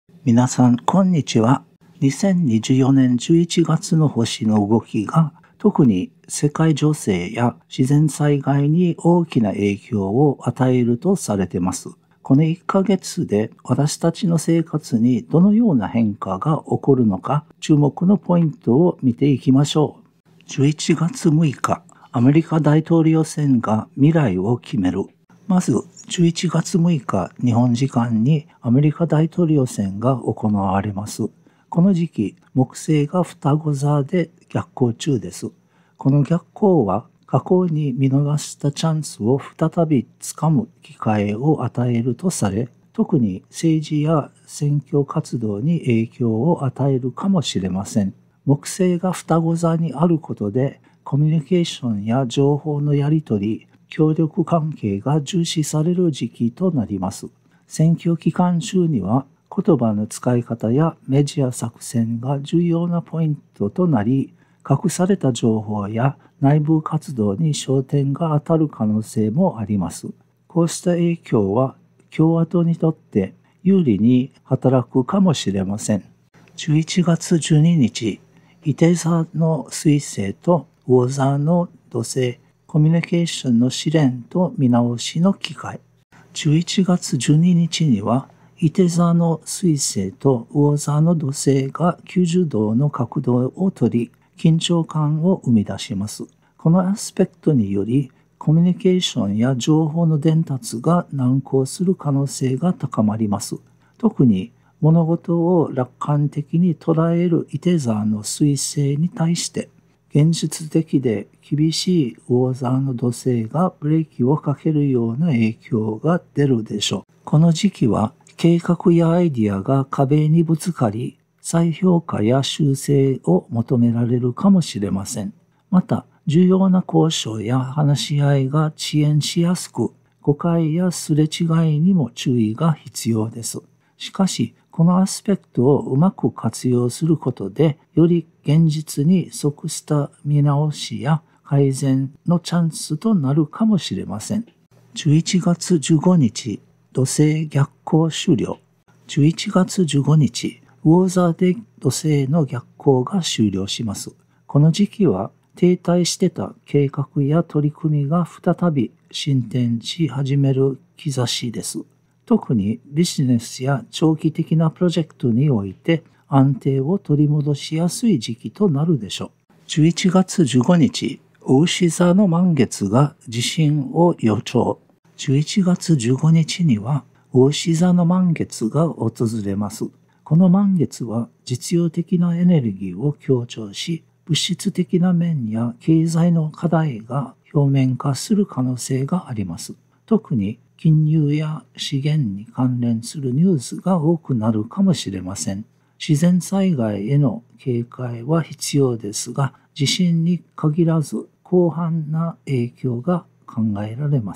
皆さん、こんにちは。2024年11月の星の動きが、特に世界情勢や自然災害に大きな影響を与えるとされています。この1ヶ月で私たちの生活にどのような変化が起こるのか、注目のポイントを見ていきましょう。11月6日、アメリカ大統領選が未来を決める。まず、11月6日、日本時間にアメリカ大統領選が行われます。この時期、木星が双子座で逆行中です。この逆行は、過去に見逃したチャンスを再びつかむ機会を与えるとされ、特に政治や選挙活動に影響を与えるかもしれません。木星が双子座にあることで、コミュニケーションや情報のやり取り、協力関係が重視される時期となります。選挙期間中には言葉の使い方やメディア作戦が重要なポイントとなり、隠された情報や内部活動に焦点が当たる可能性もあります。こうした影響は共和党にとって有利に働くかもしれません。11月12日、いて座の水星と魚座の土星、コミュニケーションの試練と見直しの機会。11月12日には、いて座の水星と魚座の土星が90度の角度をとり、緊張感を生み出します。このアスペクトにより、コミュニケーションや情報の伝達が難航する可能性が高まります。特に、物事を楽観的に捉えるいて座の水星に対して、現実的で厳しい魚座の土星がブレーキをかけるような影響が出るでしょう。この時期は計画やアイディアが壁にぶつかり、再評価や修正を求められるかもしれません。また、重要な交渉や話し合いが遅延しやすく、誤解やすれ違いにも注意が必要です。しかし、このアスペクトをうまく活用することで、より現実に即した見直しや改善のチャンスとなるかもしれません。11月15日、土星逆行終了。11月15日、魚座で土星の逆行が終了します。この時期は停滞してた計画や取り組みが再び進展し始める兆しです。特にビジネスや長期的なプロジェクトにおいて安定を取り戻しやすい時期となるでしょう。11月15日、牡牛座の満月が地震を予兆。11月15日には牡牛座の満月が訪れます。この満月は実用的なエネルギーを強調し、物質的な面や経済の課題が表面化する可能性があります。特に金融や資源に関連するニュースが多くなるかもしれません。自然災害への警戒は必要ですが、地震に限らず広範な影響が考えられます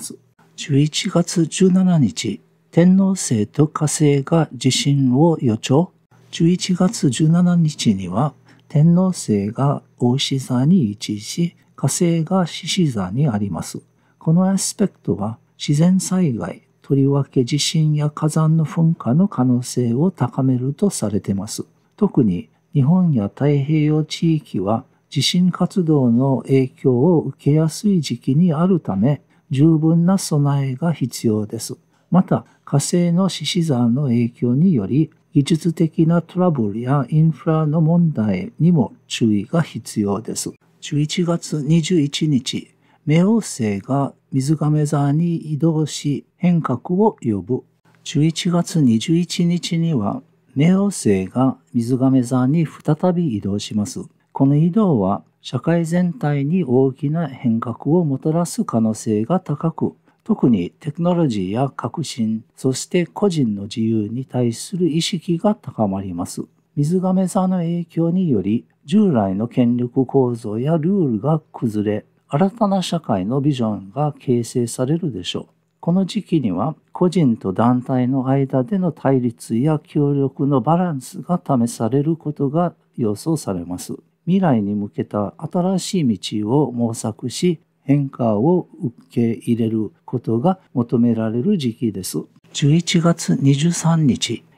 。11月17日、天王星と火星が地震を予兆。11月17日には天王星が牡牛座に位置し、火星が獅子座にあります。このアスペクトは自然災害、とりわけ地震や火山の噴火の可能性を高めるとされています。特に日本や太平洋地域は地震活動の影響を受けやすい時期にあるため、十分な備えが必要です。また、火星の獅子座の影響により、技術的なトラブルやインフラの問題にも注意が必要です。11月21日、冥王星が水亀座に移動し変革を呼ぶ。11月21日には冥王星が水亀座に再び移動します。この移動は社会全体に大きな変革をもたらす可能性が高く、特にテクノロジーや革新、そして個人の自由に対する意識が高まります。水亀座の影響により従来の権力構造やルールが崩れ、新たな社会のビジョンが形成されるでしょう。この時期には個人と団体の間での対立や協力のバランスが試されることが予想されます。未来に向けた新しい道を模索し、変化を受け入れることが求められる時期です。11月23日、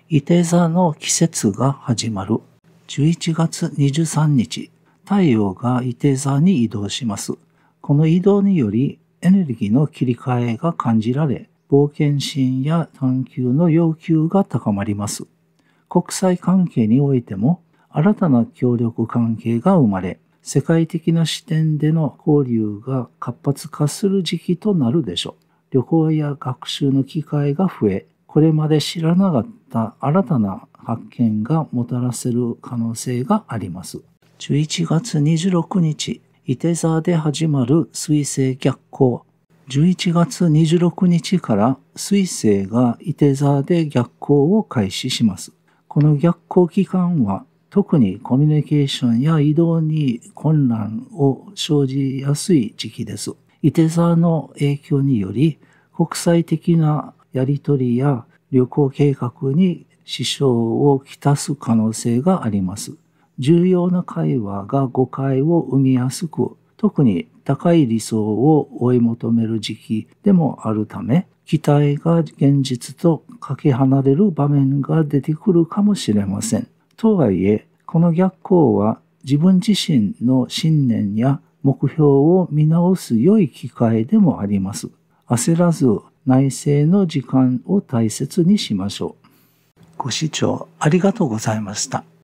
いて座の季節が始まる。11月23日、太陽がいて座に移動します。この移動によりエネルギーの切り替えが感じられ、冒険心や探求の要求が高まります。国際関係においても新たな協力関係が生まれ、世界的な視点での交流が活発化する時期となるでしょう。旅行や学習の機会が増え、これまで知らなかった新たな発見がもたらせる可能性があります。11月26日、いて座で始まる水星逆行。11月26日から水星がいて座で逆行を開始します。この逆行期間は特にコミュニケーションや移動に混乱を生じやすい時期です。いて座の影響により国際的なやり取りや旅行計画に支障をきたす可能性があります。重要な会話が誤解を生みやすく、特に高い理想を追い求める時期でもあるため、期待が現実とかけ離れる場面が出てくるかもしれません。とはいえ、この逆行は自分自身の信念や目標を見直す良い機会でもあります。焦らず内省の時間を大切にしましょう。ご視聴ありがとうございました。